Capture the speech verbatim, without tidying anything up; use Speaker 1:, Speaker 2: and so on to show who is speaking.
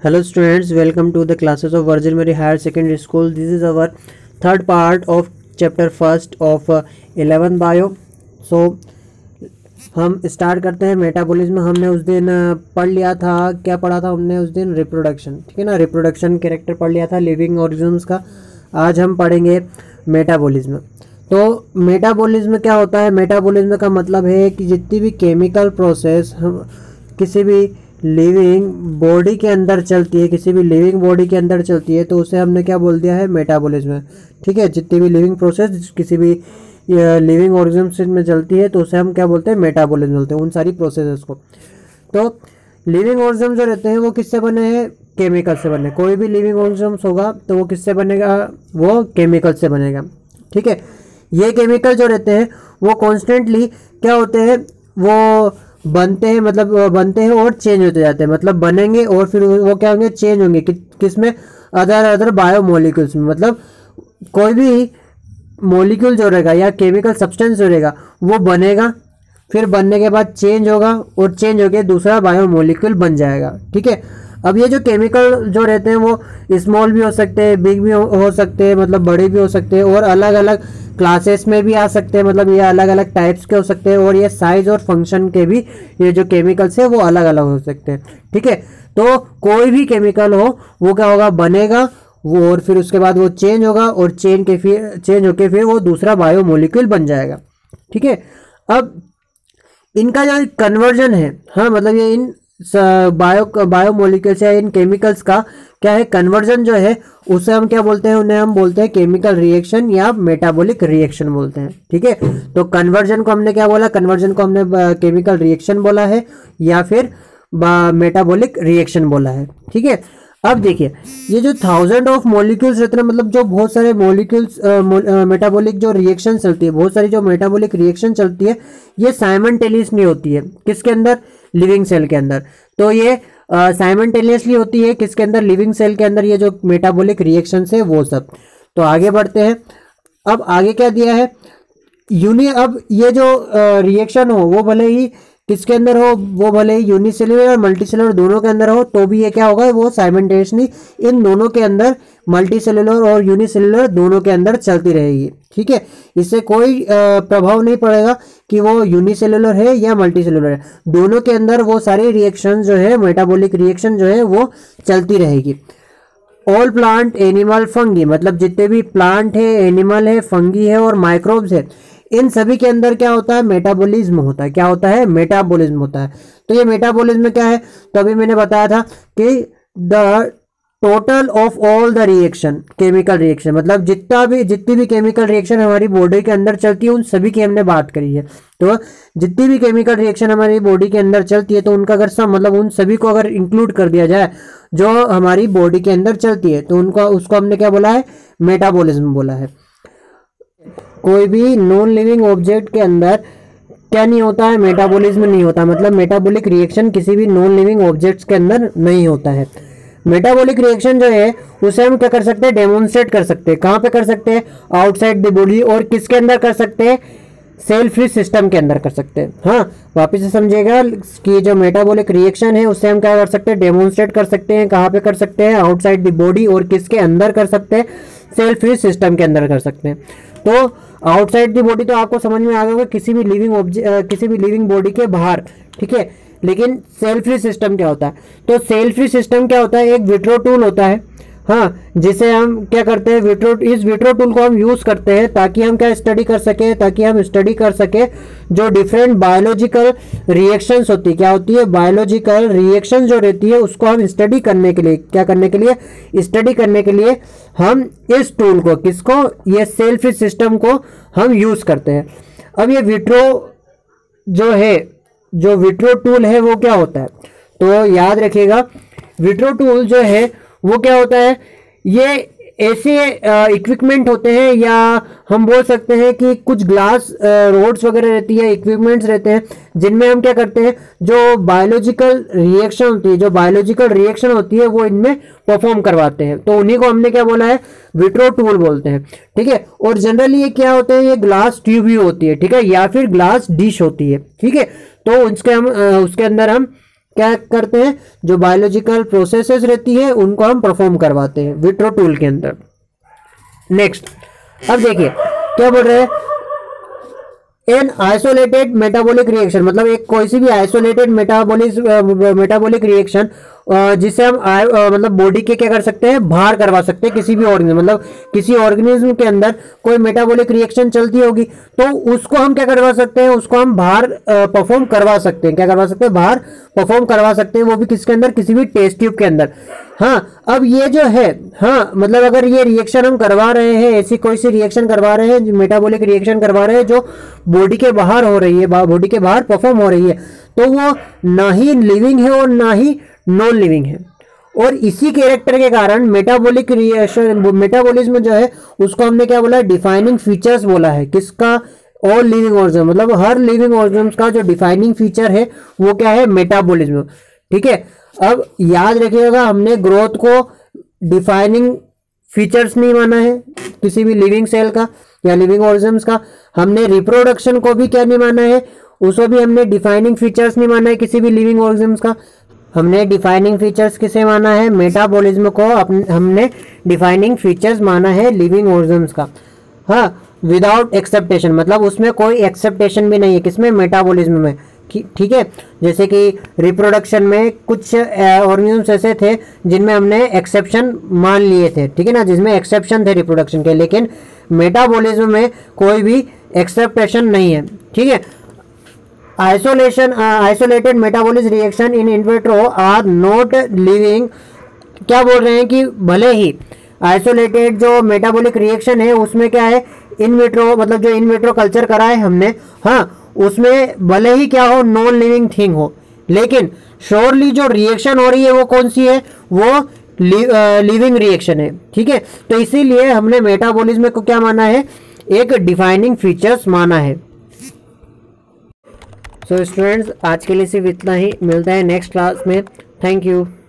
Speaker 1: Hello students, welcome to the classes of Virgin Mary Higher Secondary School. This is our third part of chapter first of uh, eleven bio. So हम start करते हैं metabolism. हमने उस दिन uh, पढ़ लिया था, क्या पढ़ा था हमने उस दिन? रिप्रोडक्शन, ठीक है ना। रिप्रोडक्शन कैरेक्टर पढ़ लिया था लिविंग ऑर्गेनिज्म्स का। आज हम पढ़ेंगे मेटाबॉलिज्म। तो मेटाबॉलिज्म क्या होता है? मेटाबॉलिज्म का मतलब है कि जितनी भी केमिकल प्रोसेस हम किसी भी लिविंग बॉडी के अंदर चलती है, किसी भी लिविंग बॉडी के अंदर चलती है, तो उसे हमने क्या बोल दिया है? मेटाबॉलिज्म। ठीक है, जितनी भी लिविंग प्रोसेस किसी भी लिविंग ऑर्गेनिज्म में चलती है तो उसे हम क्या बोलते हैं? मेटाबॉलिज्म बोलते हैं उन सारी प्रोसेसेस को। तो लिविंग ऑर्गेनिज्म जो रहते हैं वो किससे बने हैं? केमिकल से बने। कोई भी लिविंग ऑर्गेनिज्म होगा तो वो किससे बनेगा? वो केमिकल से बनेगा। ठीक है, ये केमिकल जो रहते हैं वो कॉन्स्टेंटली क्या होते हैं? वो बनते हैं, मतलब बनते हैं और चेंज होते जाते हैं। मतलब बनेंगे और फिर वो क्या होंगे? चेंज होंगे। कि, किस में? अदर अदर बायो मॉलिक्यूल्स में। मतलब कोई भी मॉलिक्यूल जो रहेगा या केमिकल सब्सटेंस जो रहेगा वो बनेगा, फिर बनने के बाद चेंज होगा और चेंज होकर दूसरा बायो मॉलिक्यूल बन जाएगा। ठीक है, अब ये जो केमिकल जो रहते हैं वो स्मॉल भी हो सकते हैं, बिग भी हो, हो सकते हैं, मतलब बड़े भी हो सकते हैं, और अलग अलग क्लासेस में भी आ सकते हैं। मतलब ये अलग अलग टाइप्स के हो सकते हैं, और ये साइज और फंक्शन के भी ये जो केमिकल्स है वो अलग अलग हो सकते हैं। ठीक है, तो कोई भी केमिकल हो वो क्या होगा? बनेगा वो, और फिर उसके बाद वो चेंज होगा और चेंज के फिर चेंज होके फिर वो दूसरा बायो मॉलिक्यूल बन जाएगा। ठीक है, अब इनका जो कन्वर्जन है, हाँ मतलब ये इन बायो बायो मॉलिक्यूल्स या इन केमिकल्स का क्या है? कन्वर्जन जो है उसे हम क्या बोलते हैं? उन्हें हम बोलते हैं केमिकल रिएक्शन या मेटाबॉलिक रिएक्शन बोलते हैं। ठीक है, तो कन्वर्जन को हमने क्या बोला? कन्वर्जन को हमने केमिकल रिएक्शन बोला है या फिर मेटाबॉलिक रिएक्शन बोला है। ठीक है, अब देखिए ये जो थाउजेंड ऑफ मॉलिक्यूल्स रहते हैं, मतलब जो बहुत सारे मॉलिक्यूल्स मेटाबॉलिक जो रिएक्शन चलती है, बहुत सारी जो मेटाबॉलिक रिएक्शन चलती है, ये साइमल्टेनियसली होती है। किसके अंदर? लिविंग सेल के अंदर। तो ये साइमल्टेनियसली होती है किसके अंदर? लिविंग सेल के अंदर, ये जो मेटाबॉलिक रिएक्शन है वो सब। तो आगे बढ़ते हैं। अब आगे क्या दिया है? यूनि अब ये जो रिएक्शन हो वो भले ही किसके अंदर हो? वो भले ही यूनिसेलुलर और मल्टीसेलुलर दोनों के अंदर हो, तो भी ये क्या होगा? वो साइमल्टेनियसली इन दोनों के अंदर, मल्टीसेलुलर और यूनिसेलुलर दोनों के अंदर चलती रहेगी। ठीक है, इससे कोई प्रभाव नहीं पड़ेगा कि वो यूनिसेलुलर है या मल्टीसेलुलर है, दोनों के अंदर वो सारी रिएक्शन जो है, मेटाबॉलिक रिएक्शन जो है वो चलती रहेगी। ऑल प्लांट, एनिमल, फंगी, मतलब जितने भी प्लांट है, एनिमल है, फंगी है और माइक्रोब्स है, इन सभी के अंदर क्या होता है? मेटाबॉलिज्म होता है। क्या होता है? मेटाबॉलिज्म होता है। तो ये मेटाबॉलिज्म क्या है? तो अभी मैंने बताया था कि the total of all the reaction, chemical reaction, मतलब जितना भी जितनी भी केमिकल रिएक्शन हमारी बॉडी के अंदर चलती है उन सभी की हमने बात करी है। तो जितनी भी केमिकल रिएक्शन हमारी बॉडी के अंदर चलती है तो उनका अगर सब मतलब उन सभी को अगर इंक्लूड कर दिया जाए जो हमारी बॉडी के अंदर चलती है तो उनका उसको हमने क्या बोला है? मेटाबॉलिज्म बोला है। कोई भी नॉन लिविंग ऑब्जेक्ट के अंदर क्या नहीं होता है? मेटाबॉलिज्म नहीं होता। मतलब मेटाबॉलिक रिएक्शन किसी भी नॉन लिविंग ऑब्जेक्ट्स के अंदर नहीं होता है। मेटाबॉलिक रिएक्शन जो है उसे हम क्या कर सकते हैं? डेमोन्स्ट्रेट कर सकते हैं। कहाँ पे कर सकते हैं? Outside the body. और किसके अंदर कर सकते हैं? सेल फ्री सिस्टम के अंदर कर सकते हैं। हाँ, वापस से समझिएगा कि जो मेटाबॉलिक रिएक्शन है उससे हम क्या कर सकते हैं? डेमोन्स्ट्रेट कर सकते हैं। कहाँ पे कर सकते हैं? Outside the body. और किसके अंदर कर सकते हैं? सेल फ्री सिस्टम के अंदर कर सकते हैं। तो आउटसाइड द बॉडी तो आपको समझ में आ गया होगा, किसी भी लिविंग ऑब्जेक्ट, किसी भी लिविंग बॉडी के बाहर। ठीक है, लेकिन सेल फ्री सिस्टम क्या होता है? तो सेल फ्री सिस्टम क्या होता है? एक विट्रो टूल होता है, हाँ, जिसे हम क्या करते हैं? विट्रो इस विट्रो टूल को हम यूज करते हैं ताकि हम क्या स्टडी कर सके? ताकि हम स्टडी कर सके जो डिफरेंट बायोलॉजिकल रिएक्शंस होती है। क्या होती है? बायोलॉजिकल रिएक्शन जो रहती है उसको हम स्टडी करने के लिए, क्या करने के लिए? स्टडी करने के लिए हम इस टूल को, किसको? ये सेल फ्री सिस्टम को हम यूज करते हैं। अब ये विट्रो जो है, जो विट्रो टूल है वो क्या होता है? तो याद रखिएगा, विट्रो टूल जो है वो क्या होता है? ये ऐसे इक्विपमेंट होते हैं, या हम बोल सकते हैं कि कुछ ग्लास रोड्स वगैरह रहती है, इक्विपमेंट्स रहते हैं जिनमें हम क्या करते हैं? जो बायोलॉजिकल रिएक्शन होती है, जो बायोलॉजिकल रिएक्शन होती है वो इनमें परफॉर्म करवाते हैं। तो उन्हीं को हमने क्या बोला है? विट्रो टूल बोलते हैं। ठीक है, और जनरली ये क्या होते हैं? ये ग्लास ट्यूब ही होती है, ठीक है, या फिर ग्लास डिश होती है। ठीक है, तो उसके हम उसके अंदर हम क्या करते हैं, जो बायोलॉजिकल प्रोसेसेस रहती है उनको हम परफॉर्म करवाते हैं विट्रो टूल के अंदर। नेक्स्ट, अब देखिए क्या बोल रहे हैं, एन आइसोलेटेड मेटाबॉलिक रिएक्शन, मतलब एक कोई सी भी आइसोलेटेड मेटाबॉलिक मेटाबॉलिक रिएक्शन जिससे हम आ, आ, मतलब बॉडी के क्या कर सकते हैं, बाहर करवा सकते हैं किसी भी ऑर्गेनिज्म, मतलब किसी ऑर्गेनिज्म के अंदर कोई मेटाबॉलिक रिएक्शन चलती होगी तो उसको हम क्या करवा सकते हैं, उसको हम बाहर परफॉर्म करवा सकते हैं, क्या करवा सकते हैं, बाहर परफॉर्म करवा सकते हैं, वो भी किसके अंदर, किसी भी टेस्ट ट्यूब के अंदर। हाँ, अब ये जो है, हाँ मतलब अगर ये रिएक्शन हम करवा रहे हैं, ऐसी कोई सी रिएक्शन करवा रहे हैं, मेटाबॉलिक रिएक्शन करवा रहे हैं जो बॉडी के बाहर हो रही है, बॉडी के बाहर परफॉर्म हो रही है, तो वो ना ही लिविंग है और ना ही नॉन लिविंग है। और इसी कैरेक्टर के कारण मेटाबॉलिक रिएक्शन, मेटाबॉलिज्म जो है उसको हमने क्या बोला, डिफाइनिंग फीचर्स बोला है, किसका, ऑल लिविंग ऑर्गेनिज्म, मतलब हर लिविंग ऑर्गेनिज्म का जो डिफाइनिंग फीचर है वो क्या है, मेटाबॉलिज्म। ठीक है, अब याद रखिएगा हमने ग्रोथ को डिफाइनिंग फीचर्स नहीं माना है किसी भी लिविंग सेल का या लिविंग ऑर्गेनिज्म्स का, हमने रिप्रोडक्शन को भी क्या नहीं माना है, उसको भी हमने डिफाइनिंग फीचर्स नहीं माना है किसी भी लिविंग ऑर्गेनिज्म्स का। हमने डिफाइनिंग फीचर्स किसे माना है, मेटाबॉलिज्म को हमने डिफाइनिंग फीचर्स माना है लिविंग ऑर्गेनिज्म्स का। हाँ, विदाउट एक्सेप्टेशन, मतलब उसमें कोई एक्सेप्टेशन भी नहीं है, किसमें, मेटाबॉलिज्म में। ठीक है, जैसे कि रिप्रोडक्शन में कुछ ऑर्गेनिजम्स ऐसे थे जिनमें हमने एक्सेप्शन मान लिए थे, ठीक है ना, जिसमें एक्सेप्शन थे रिप्रोडक्शन के, लेकिन मेटाबॉलिज्म में कोई भी एक्सेप्टेशन नहीं है। ठीक है, isolation isolated metabolic reaction in in vitro are not living, क्या बोल रहे हैं कि भले ही आइसोलेटेड जो मेटाबॉलिक रिएक्शन है उसमें क्या है, इन विट्रो, मतलब जो इन विट्रो कल्चर करा है हमने, हाँ उसमें भले ही क्या हो, नॉन लिविंग थिंग हो, लेकिन श्योरली जो रिएक्शन हो रही है वो कौन सी है, वो लिविंग रिएक्शन है। ठीक है, तो इसीलिए हमने मेटाबॉलिज्म को क्या माना है, एक डिफाइनिंग फीचर्स माना है। सो so, स्टूडेंट्स आज के लिए सिर्फ इतना ही, मिलता है नेक्स्ट क्लास में। Thank you.